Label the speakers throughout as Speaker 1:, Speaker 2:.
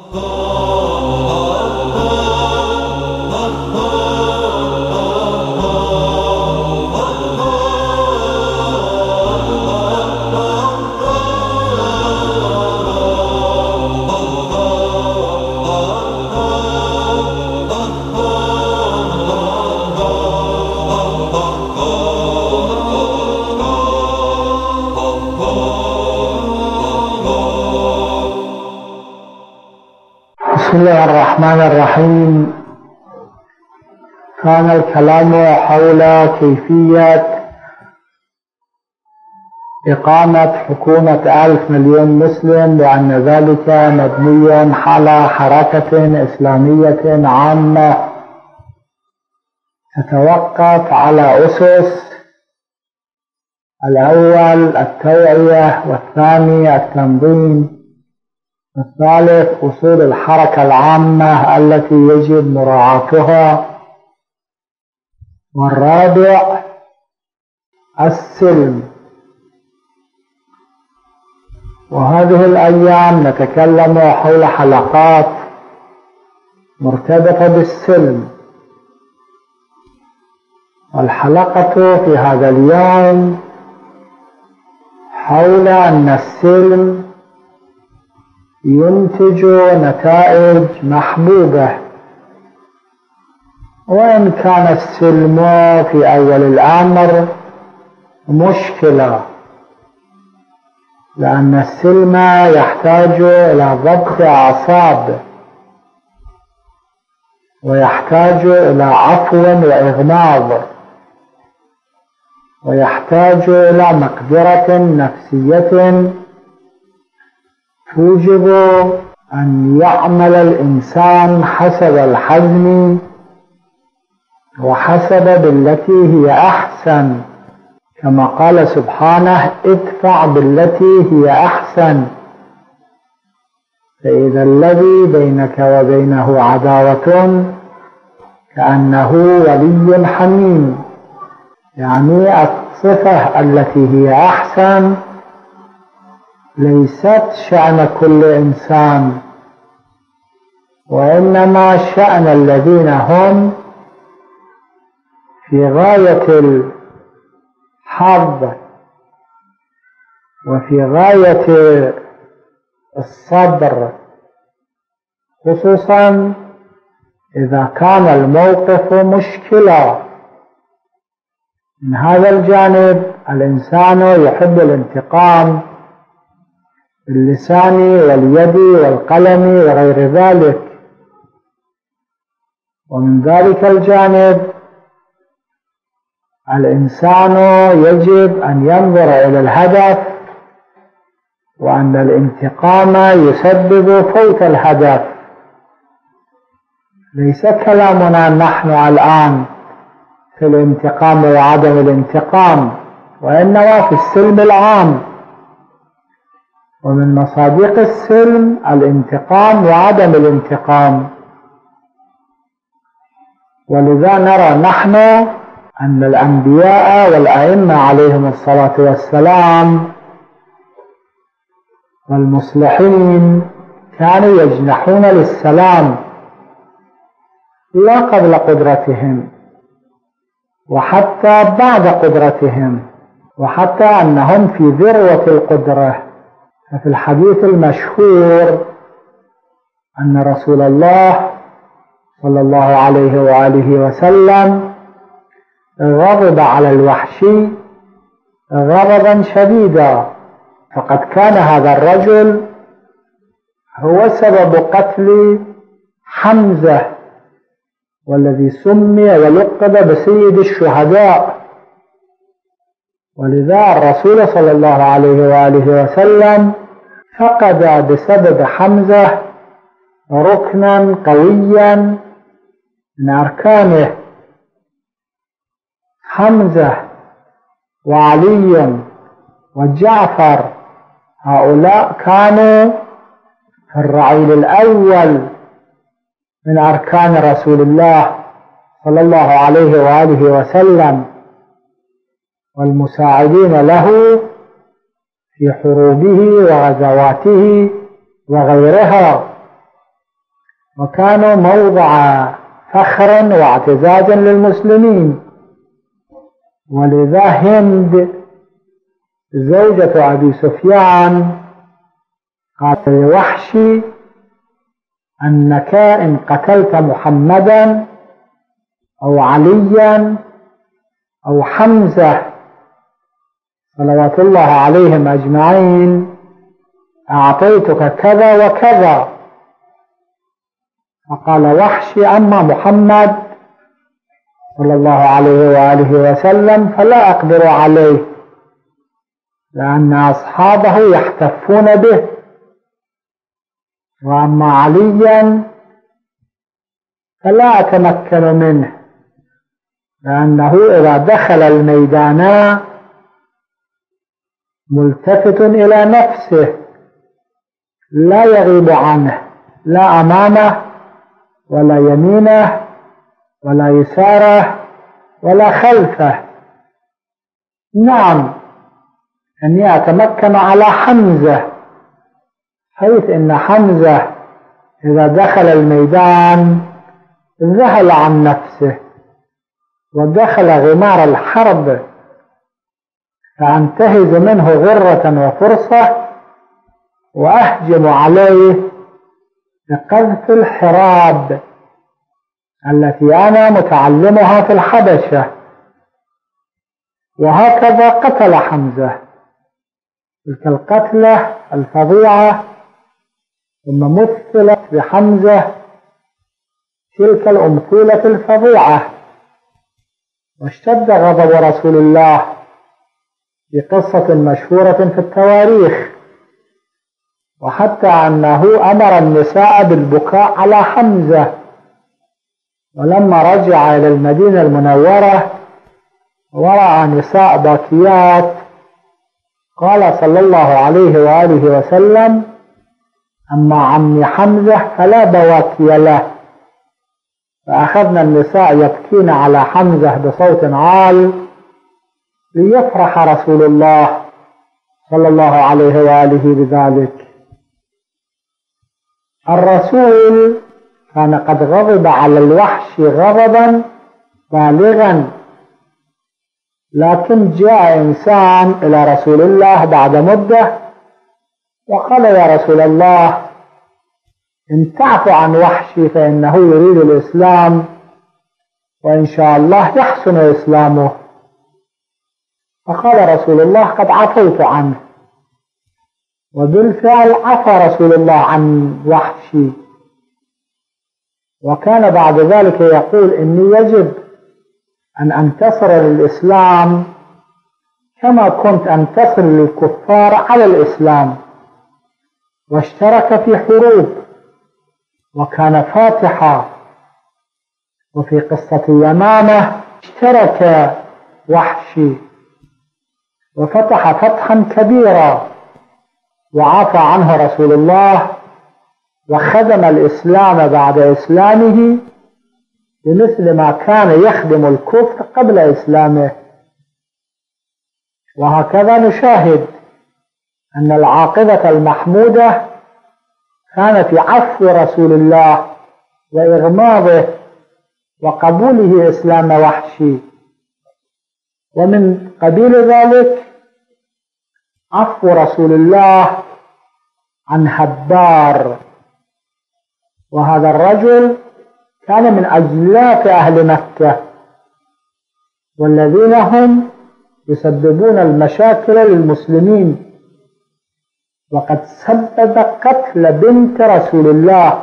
Speaker 1: بسم الله الرحمن الرحيم. كان الكلام حول كيفية إقامة حكومة 1000 مليون مسلم، وأن ذلك مبني على حركة إسلامية عامة تتوقف على أسس: الأول التوعية، والثاني التنظيم، والثالث أصول الحركة العامة التي يجب مراعاتها، والرابع السلم. وهذه الأيام نتكلم حول حلقات مرتبطة بالسلم. والحلقة في هذا اليوم حول أن السلم ينتج نتائج محبوبة، وإن كان السلم في أول الأمر مشكلة، لأن السلم يحتاج إلى ضبط أعصاب، ويحتاج إلى عفو وإغماض، ويحتاج إلى مقدرة نفسية توجب أن يعمل الإنسان حسب الحزم وحسب بالتي هي أحسن، كما قال سبحانه: ادفع بالتي هي أحسن، فإذا الذي بينك وبينه عداوة كأنه ولي حميم. يعني الصفة التي هي أحسن ليست شأن كل إنسان، وإنما شأن الذين هم في غاية الحظ وفي غاية الصبر، خصوصا إذا كان الموقف مشكلة. من هذا الجانب الإنسان يحب الانتقام باللسان واليد والقلم وغير ذلك، ومن ذلك الجانب الإنسان يجب أن ينظر إلى الهدف، وأن الانتقام يسبب فوت الهدف. ليس كلامنا نحن الآن في الانتقام وعدم الانتقام، وإنما في السلم العام، ومن مصادق السلم الانتقام وعدم الانتقام. ولذا نرى نحن أن الأنبياء والأئمة عليهم الصلاة والسلام والمصلحين كانوا يجنحون للسلام لا قبل قدرتهم، وحتى بعد قدرتهم، وحتى أنهم في ذروة القدرة. ففي الحديث المشهور أن رسول الله صلى الله عليه وآله وسلم غضب على الوحشي غضبا شديدا، فقد كان هذا الرجل هو سبب قتل حمزة، والذي سمي ولقب بسيد الشهداء. ولذا الرسول صلى الله عليه وآله وسلم فقد بسبب حمزة ركنا قويا من أركانه. حمزة وعلي وجعفر هؤلاء كانوا في الرعيل الأول من أركان رسول الله صلى الله عليه وآله وسلم، والمساعدين له في حروبه وغزواته وغيرها. وكانوا موضع فخر واعتزاز للمسلمين. ولذا هند زوجة أبي سفيان قالت لوحشي أنك إن قتلت محمدا أو عليا أو حمزة صلوات الله عليهم أجمعين أعطيتك كذا وكذا. فقال وحشي أما محمد صلى الله عليه وآله وسلم فلا أقدر عليه، لأن أصحابه يحتفون به، وأما عليا فلا أتمكن منه، لأنه إذا دخل الميدان ملتفت إلى نفسه لا يغيب عنه، لا أمامه ولا يمينه ولا يساره ولا خلفه. نعم، أني أتمكن على حمزة، حيث إن حمزة إذا دخل الميدان ذهل عن نفسه ودخل غمار الحرب، فأنتهز منه غرة وفرصة وأهجم عليه بقذف الحراب التي أنا متعلمها في الحبشة. وهكذا قتل حمزة تلك القتلة الفظيعة، ثم مثلت بحمزة تلك الأمثلة الفظيعة. واشتد غضب رسول الله في قصة مشهورة في التواريخ، وحتى أنه أمر النساء بالبكاء على حمزة. ولما رجع إلى المدينة المنورة ورأى نساء باكيات قال صلى الله عليه وآله وسلم: أما عمي حمزة فلا بواكي له. فأخذنا النساء يبكين على حمزة بصوت عال ليفرح رسول الله صلى الله عليه وآله بذلك. الرسول كان قد غضب على الوحش غضبا بالغا، لكن جاء إنسان إلى رسول الله بعد مدة وقال: يا رسول الله، إن تعفو عن وحشي فإنه يريد الإسلام، وإن شاء الله يحسن إسلامه. فقال رسول الله: قد عفوت عنه. وبالفعل عفى رسول الله عن وحشي، وكان بعد ذلك يقول: إني يجب أن أنتصر للإسلام كما كنت أنتصر للكفار على الإسلام. واشترك في حروب وكان فاتحا. وفي قصة يمامة اشترك وحشي وفتح فتحا كبيرا، وعفى عنه رسول الله وخدم الإسلام بعد إسلامه بمثل ما كان يخدم الكفر قبل إسلامه. وهكذا نشاهد أن العاقبة المحمودة كان في عفو رسول الله وإغماضه وقبوله إسلام وحشي. ومن قبيل ذلك عفو رسول الله عن هبار، وهذا الرجل كان من أجلاف أهل مكة، والذين هم يسببون المشاكل للمسلمين، وقد سبب قتل بنت رسول الله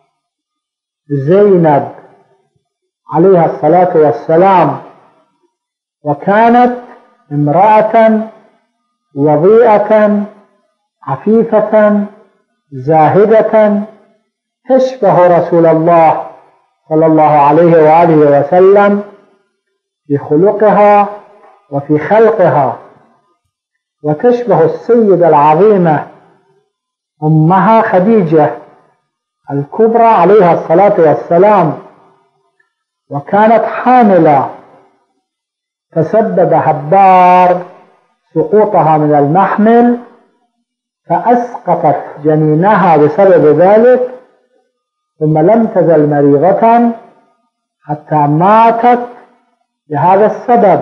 Speaker 1: زينب عليها الصلاة والسلام، وكانت امرأة وضيئة عفيفة زاهدة تشبه رسول الله صلى الله عليه وآله وسلم في خلقها وفي خلقها، وتشبه السيدة العظيمة أمها خديجة الكبرى عليها الصلاة والسلام، وكانت حاملة، فسبب هبار سقوطها من المحمل فأسقطت جنينها بسبب ذلك، ثم لم تزل مريضة حتى ماتت بهذا السبب،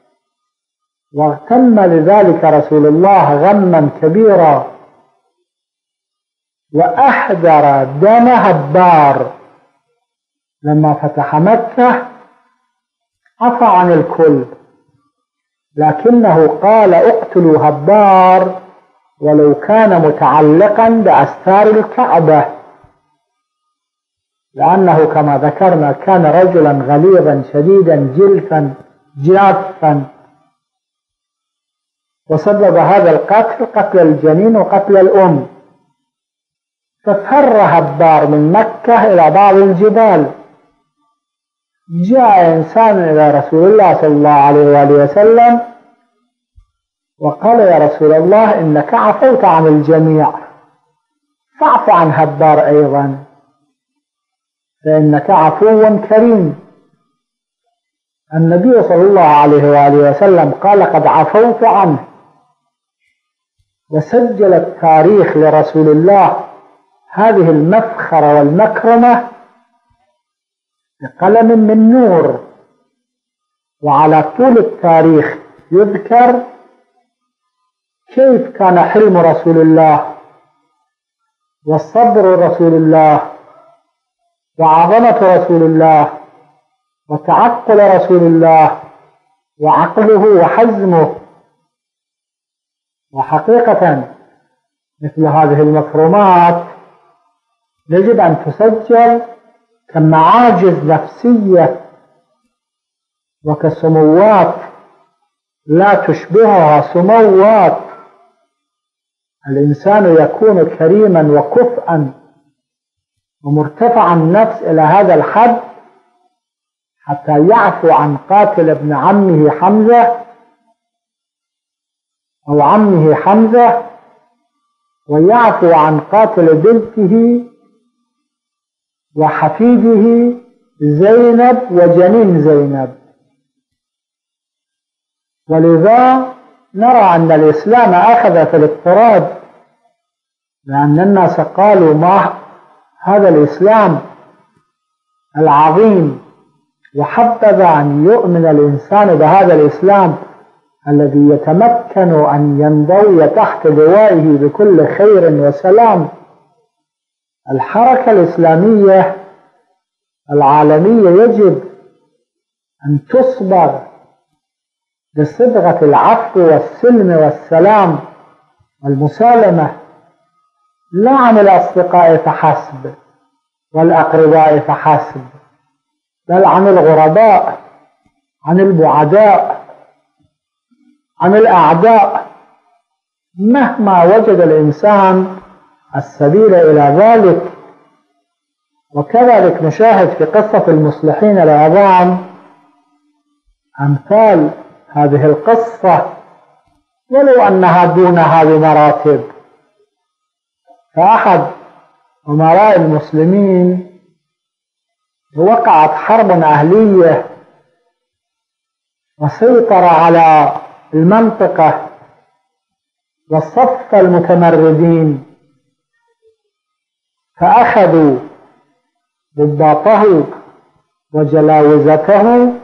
Speaker 1: واغتم لذلك رسول الله غما كبيرا، وأحضر دم هبار. لما فتح مكة عفى عن الكل، لكنه قال اقتلوا هبار ولو كان متعلقا بأستار الكعبة، لأنه كما ذكرنا كان رجلا غليظا شديدا جلفا جافا، وسبب هذا القتل قتل الجنين وقتل الأم. ففر هبار من مكة إلى بعض الجبال. جاء إنسان إلى رسول الله صلى الله عليه وآله وسلم وقال يا رسول الله إنك عفوت عن الجميع، فاعف عن هبار أيضا فإنك عفو كريم. النبي صلى الله عليه وآله وسلم قال قد عفوت عنه، وسجل التاريخ لرسول الله هذه المفخرة والمكرمة بقلم من نور. وعلى طول التاريخ يذكر كيف كان حلم رسول الله والصبر رسول الله وعظمة رسول الله وتعقل رسول الله وعقله وحزمه. وحقيقة مثل هذه المكرمات يجب أن تسجل كمعاجز نفسية وكسموات لا تشبهها سموات. الإنسان يكون كريما وكفءا ومرتفع النفس إلى هذا الحد حتى يعفو عن قاتل ابن عمه حمزة أو عمه حمزة، ويعفو عن قاتل بنته وحفيده زينب وجنين زينب. ولذا نرى أن الإسلام أخذ في الاضطراد، لأن الناس قالوا ما هذا الإسلام العظيم، وحبذا أن يؤمن الإنسان بهذا الإسلام الذي يتمكن أن ينضوي تحت لوائه بكل خير وسلام. الحركة الإسلامية العالمية يجب أن تصبغ بصبغة العفو والسلم والسلام والمسالمة، لا عن الأصدقاء فحسب والأقرباء فحسب، بل عن الغرباء، عن البعداء، عن الأعداء، مهما وجد الإنسان السبيل إلى ذلك. وكذلك نشاهد في قصة المصلحين العظام أمثال هذه القصة ولو أنها دونها بمراتب. فأحد أمراء المسلمين وقعت حرب أهلية وسيطر على المنطقة وصف المتمردين، فأخذوا ضباطه وجلاوزته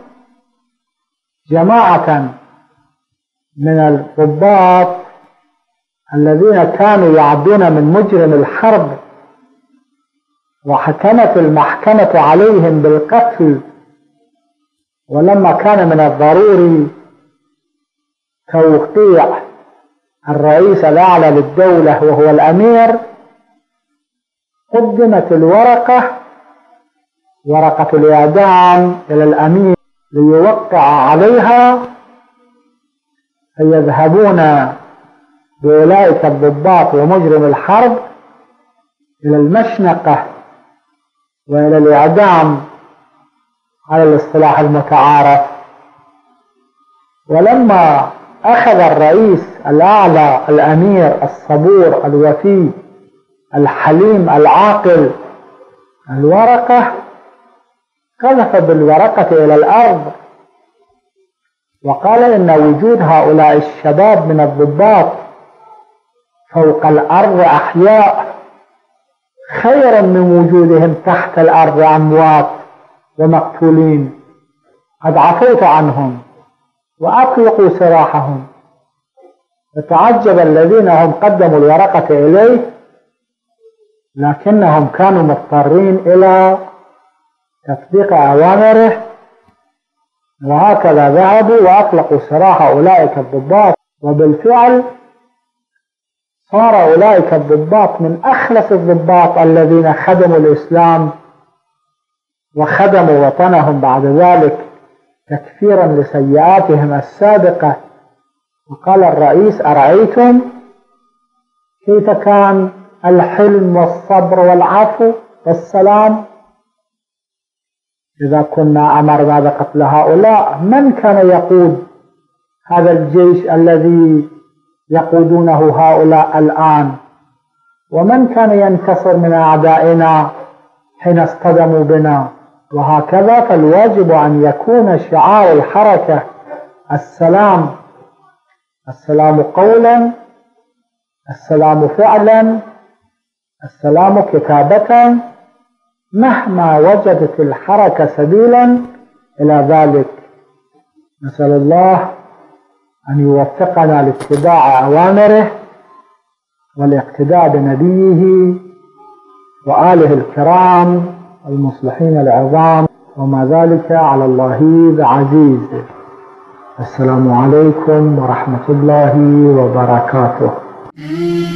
Speaker 1: جماعة من الضباط الذين كانوا يعدون من مجرم الحرب، وحكمت المحكمة عليهم بالقتل. ولما كان من الضروري توقيع الرئيس الأعلى للدولة وهو الأمير، قدمت الورقة، ورقة الإعدام، إلى الأمير ليوقع عليها، فيذهبون بأولئك الضباط ومجرم الحرب إلى المشنقة وإلى الإعدام على الاصطلاح المتعارف. ولما أخذ الرئيس الأعلى الأمير الصبور الوفي الحليم العاقل الورقة، قذف بالورقة إلى الأرض وقال إن وجود هؤلاء الشباب من الضباط فوق الأرض أحياء خير من وجودهم تحت الأرض أموات ومقتولين. قد عفوت عنهم وأطلقوا سراحهم. فتعجب الذين هم قدموا الورقة إليه، لكنهم كانوا مضطرين إلى تطبيق أوامره، وهكذا ذهبوا وأطلقوا سراح أولئك الضباط. وبالفعل صار أولئك الضباط من أخلص الضباط الذين خدموا الإسلام وخدموا وطنهم بعد ذلك تكفيرا لسيئاتهم السابقة. وقال الرئيس: أرأيتم كيف كان الحلم والصبر والعفو والسلام؟ إذا كنا أمرنا بقتل هؤلاء، من كان يقود هذا الجيش الذي يقودونه هؤلاء الآن؟ ومن كان ينتصر من أعدائنا حين اصطدموا بنا؟ وهكذا. فالواجب أن يكون شعار الحركة السلام، السلام قولا، السلام فعلا، السلام كتابة، مهما وجدت الحركة سبيلا إلى ذلك. نسأل الله أن يوفقنا لاتباع أوامره والاقتداء بنبيه وآله الكرام المصلحين العظام، وما ذلك على الله بعزيز. السلام عليكم ورحمة الله وبركاته.